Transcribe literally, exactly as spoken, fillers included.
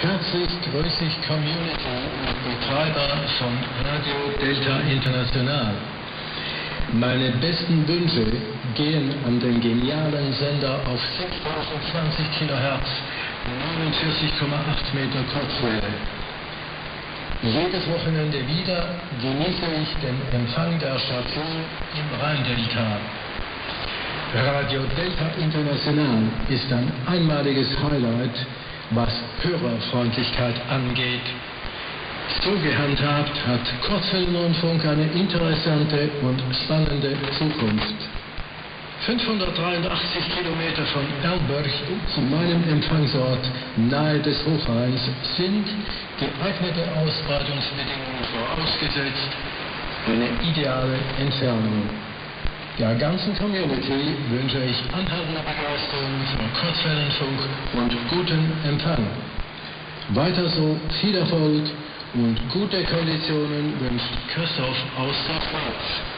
Herzlich grüße ich Community und Betreiber von Radio Delta International. Meine besten Wünsche gehen an den genialen Sender auf sechstausendzwanzig Kilohertz, neunundvierzig Komma acht Meter Kurzwelle. Jedes Wochenende wieder genieße ich den Empfang der Station im Rhein-Delta. Radio Delta International ist ein einmaliges Highlight, was Hörerfreundlichkeit angeht. So gehandhabt hat Kurzwellenrundfunk eine interessante und spannende Zukunft. fünfhundertdreiundachtzig Kilometer von Erlberg zu meinem Empfangsort nahe des Hochrheins sind geeignete Ausbreitungsbedingungen vorausgesetzt, eine ideale Entfernung. Der ganzen Community wünsche ich anhaltende Begeisterung für Kurzwellenfunk und guten Empfang. Weiter so, viel Erfolg und gute Konditionen wünscht Christoph aus der Schweiz.